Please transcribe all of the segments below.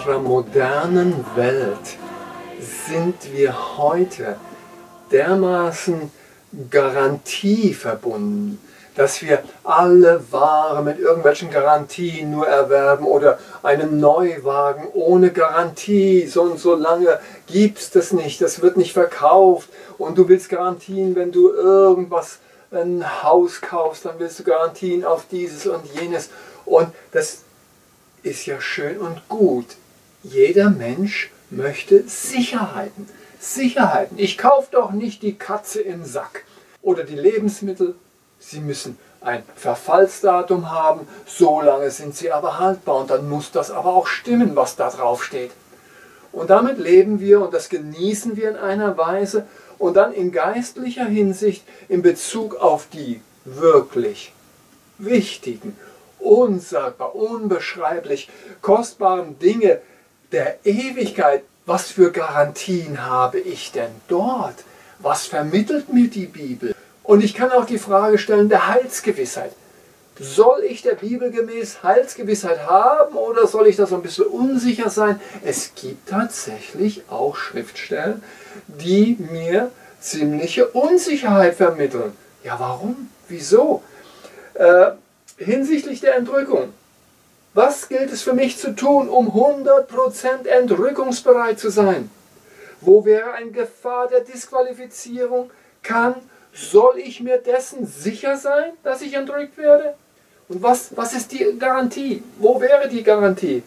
unserer modernen Welt sind wir heute dermaßen garantieverbunden, dass wir alle Ware mit irgendwelchen Garantien nur erwerben oder einen Neuwagen ohne Garantie. So und so lange gibt es das nicht, das wird nicht verkauft und du willst Garantien, wenn du irgendwas, ein Haus kaufst, dann willst du Garantien auf dieses und jenes und das ist ja schön und gut. Jeder Mensch möchte Sicherheiten. Sicherheiten. Ich kaufe doch nicht die Katze im Sack oder die Lebensmittel. Sie müssen ein Verfallsdatum haben, so lange sind sie aber haltbar und dann muss das aber auch stimmen, was da drauf steht. Und damit leben wir und das genießen wir in einer Weise und dann in geistlicher Hinsicht in Bezug auf die wirklich wichtigen, unsagbar, unbeschreiblich kostbaren Dinge der Ewigkeit. Was für Garantien habe ich denn dort? Was vermittelt mir die Bibel? Und ich kann auch die Frage stellen der Heilsgewissheit. Soll ich der Bibel gemäß Heilsgewissheit haben oder soll ich da so ein bisschen unsicher sein? Es gibt tatsächlich auch Schriftstellen, die mir ziemliche Unsicherheit vermitteln. Ja, warum? Wieso? Hinsichtlich der Entrückung. Was gilt es für mich zu tun, um 100% entrückungsbereit zu sein? Wo wäre eine Gefahr der Disqualifizierung? Soll ich mir dessen sicher sein, dass ich entrückt werde? Und was ist die Garantie? Wo wäre die Garantie?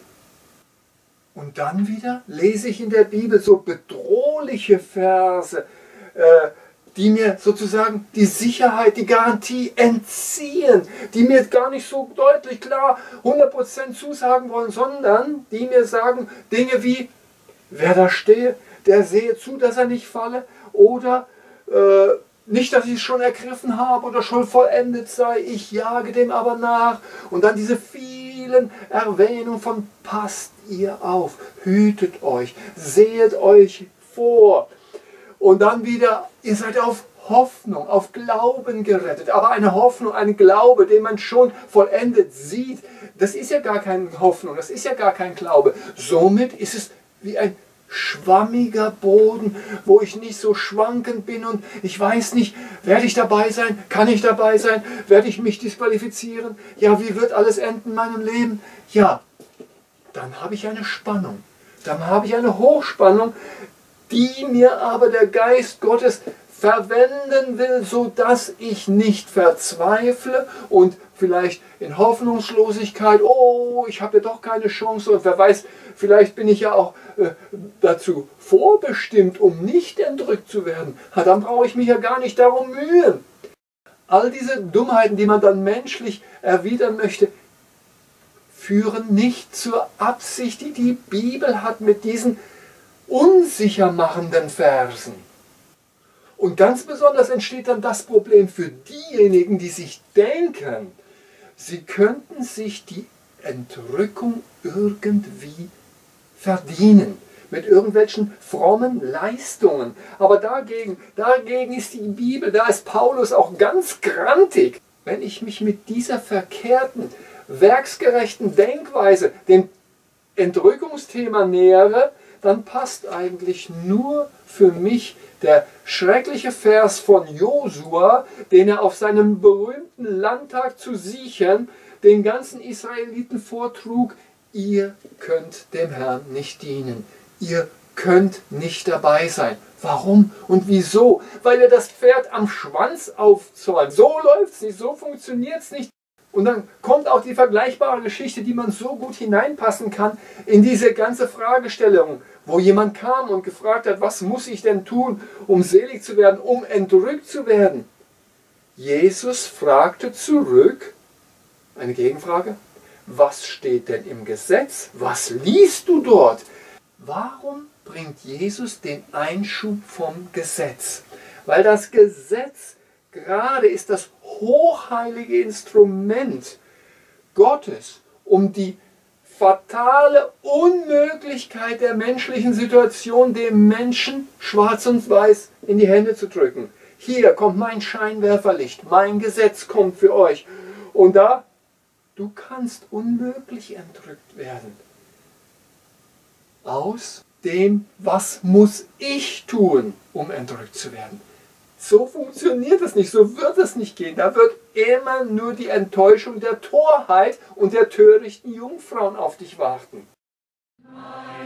Und dann wieder lese ich in der Bibel so bedrohliche Verse, die mir sozusagen die Sicherheit, die Garantie entziehen, die mir gar nicht so deutlich klar 100% zusagen wollen, sondern die mir sagen Dinge wie, wer da stehe, der sehe zu, dass er nicht falle, oder nicht, dass ich es schon ergriffen habe oder schon vollendet sei, ich jage dem aber nach. Und dann diese vielen Erwähnungen von passt ihr auf, hütet euch, sehet euch vor. Und dann wieder, ihr seid auf Hoffnung, auf Glauben gerettet. Aber eine Hoffnung, ein Glaube, den man schon vollendet sieht, das ist ja gar keine Hoffnung, das ist ja gar kein Glaube. Somit ist es wie ein schwammiger Boden, wo ich nicht so schwankend bin und ich weiß nicht, werde ich dabei sein, kann ich dabei sein, werde ich mich disqualifizieren, ja, wie wird alles enden in meinem Leben? Ja, dann habe ich eine Spannung, dann habe ich eine Hochspannung, die mir aber der Geist Gottes verwenden will, sodass ich nicht verzweifle und vielleicht in Hoffnungslosigkeit, oh, ich habe ja doch keine Chance und wer weiß, vielleicht bin ich ja auch dazu vorbestimmt, um nicht entrückt zu werden. Dann brauche ich mich ja gar nicht darum mühen. All diese Dummheiten, die man dann menschlich erwidern möchte, führen nicht zur Absicht, die die Bibel hat mit diesen unsicher machenden Versen. Und ganz besonders entsteht dann das Problem für diejenigen, die sich denken, sie könnten sich die Entrückung irgendwie verdienen, mit irgendwelchen frommen Leistungen. Aber dagegen ist die Bibel, da ist Paulus auch ganz grantig. Wenn ich mich mit dieser verkehrten, werksgerechten Denkweise dem Entrückungsthema nähere, dann passt eigentlich nur für mich der schreckliche Vers von Josua, den er auf seinem berühmten Landtag zu Sichem den ganzen Israeliten vortrug: Ihr könnt dem Herrn nicht dienen, ihr könnt nicht dabei sein. Warum und wieso? Weil ihr das Pferd am Schwanz aufzäumt. So läuft es nicht, so funktioniert es nicht. Und dann kommt auch die vergleichbare Geschichte, die man so gut hineinpassen kann in diese ganze Fragestellung, wo jemand kam und gefragt hat, was muss ich denn tun, um selig zu werden, um entrückt zu werden? Jesus fragte zurück, eine Gegenfrage, was steht denn im Gesetz? Was liest du dort? Warum bringt Jesus den Einschub vom Gesetz? Weil das Gesetz gerade ist das hochheilige Instrument Gottes, um die fatale Unmöglichkeit der menschlichen Situation dem Menschen schwarz und weiß in die Hände zu drücken. Hier kommt mein Scheinwerferlicht, mein Gesetz kommt für euch. Und da, du kannst unmöglich entrückt werden. aus dem, was muss ich tun, um entrückt zu werden. So funktioniert es nicht, so wird es nicht gehen. Da wird immer nur die Enttäuschung der Torheit und der törichten Jungfrauen auf dich warten.